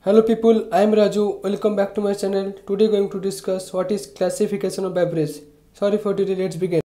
Hello people, I am Raju. Welcome back to my channel. Today going to discuss what is classification of beverage. Sorry for delay, let's begin.